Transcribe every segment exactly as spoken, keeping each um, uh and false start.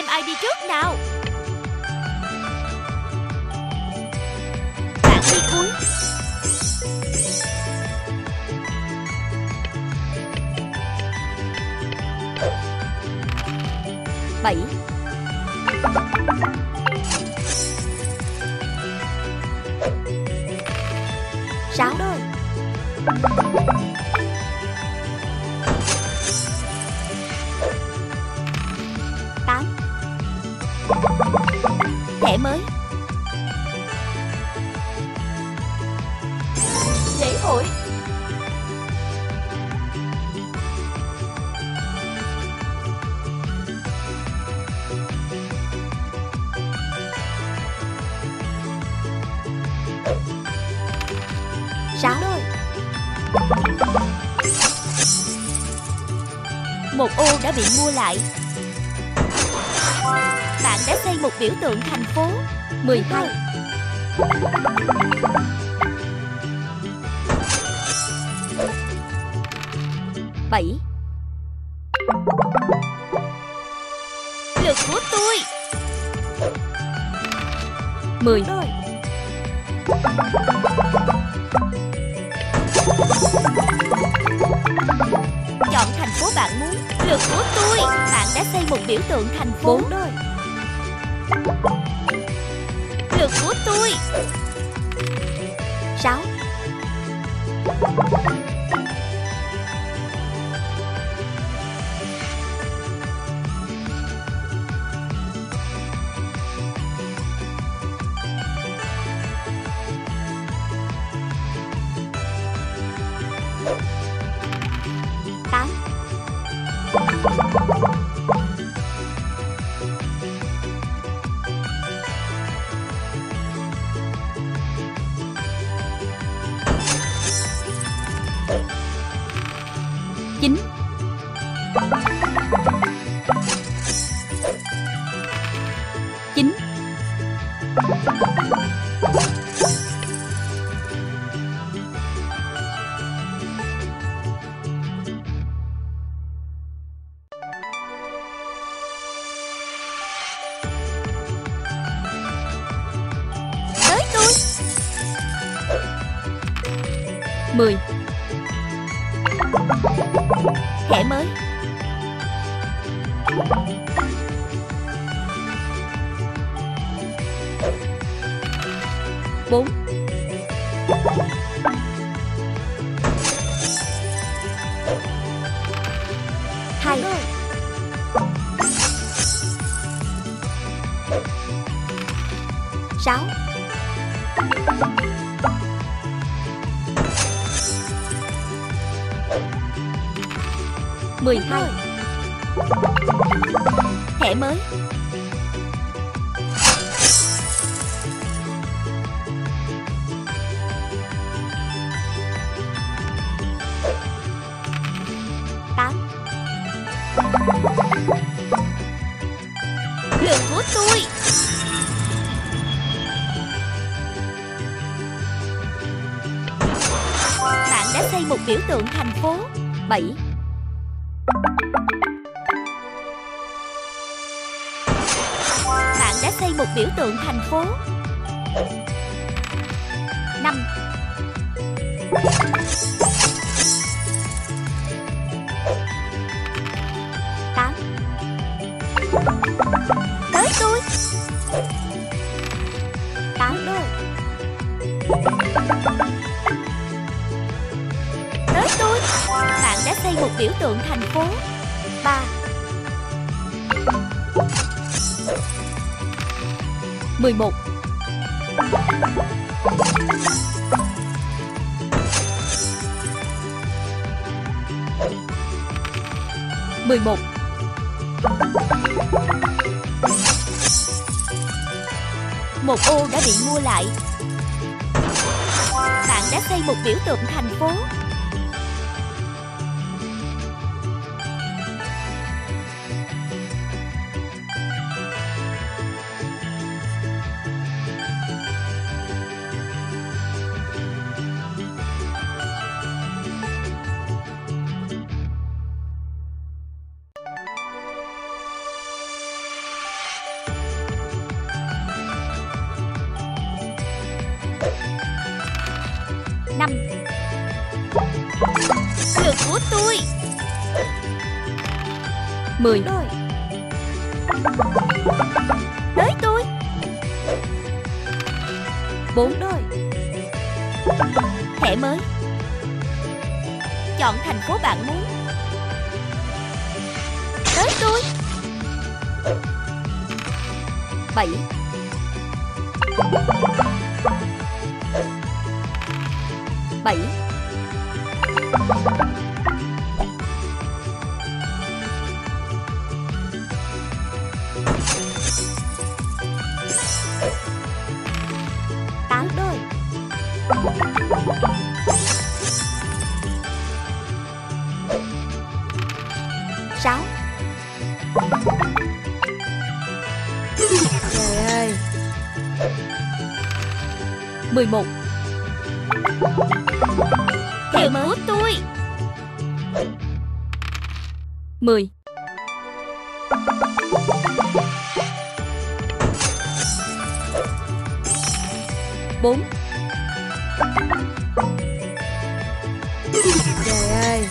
xem ai đi trước nào. Bạn đi cuối. Bảy. Sáu. Tám. Thẻ mới. Lễ hội. Sáu. Một ô đã bị mua lại. Bạn đã xây một biểu tượng thành phố. Mười hai. Bảy. Lượt của tôi. Mười. Chọn thành phố bạn muốn. Lượt của tôi. Bạn đã xây một biểu tượng thành phố. Bốn. Lượt của tôi. Sáu. Tám. Chín. Chín. Tới tôi. Mười. Thẻ mới. Bốn. Hai. Sáu. Mười hai. Thẻ mới. Tám. Lượt của tôi. Bạn đã xây một biểu tượng thành phố. Bảy. Bạn đã xây một biểu tượng thành phố. Năm. Tám. Tới tôi. Tám. Tới tôi. Bạn đã xây một biểu tượng thành phố. Ba. Mười một. Mười một. Một ô đã bị mua lại. Bạn đã xây một biểu tượng thành phố. Năm. Lượt của tôi. Mười. Rồi. Tới tôi. Bốn. Rồi. Thẻ mới. Chọn thành phố bạn muốn. Tới tôi. Bảy. Bảy. Tám. Rồi. Sáu. Trời ơi. Mười một. Thẻ mới của tôi. Mười. Bốn. Trời ơi.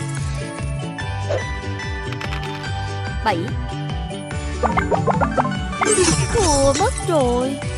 Bảy. Thua mất rồi.